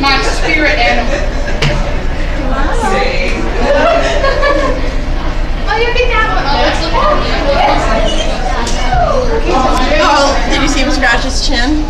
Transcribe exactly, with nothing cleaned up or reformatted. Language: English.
my spirit animal. Oh, you picked that one. Oh, let's look at it. Oh, did you see him scratch his chin?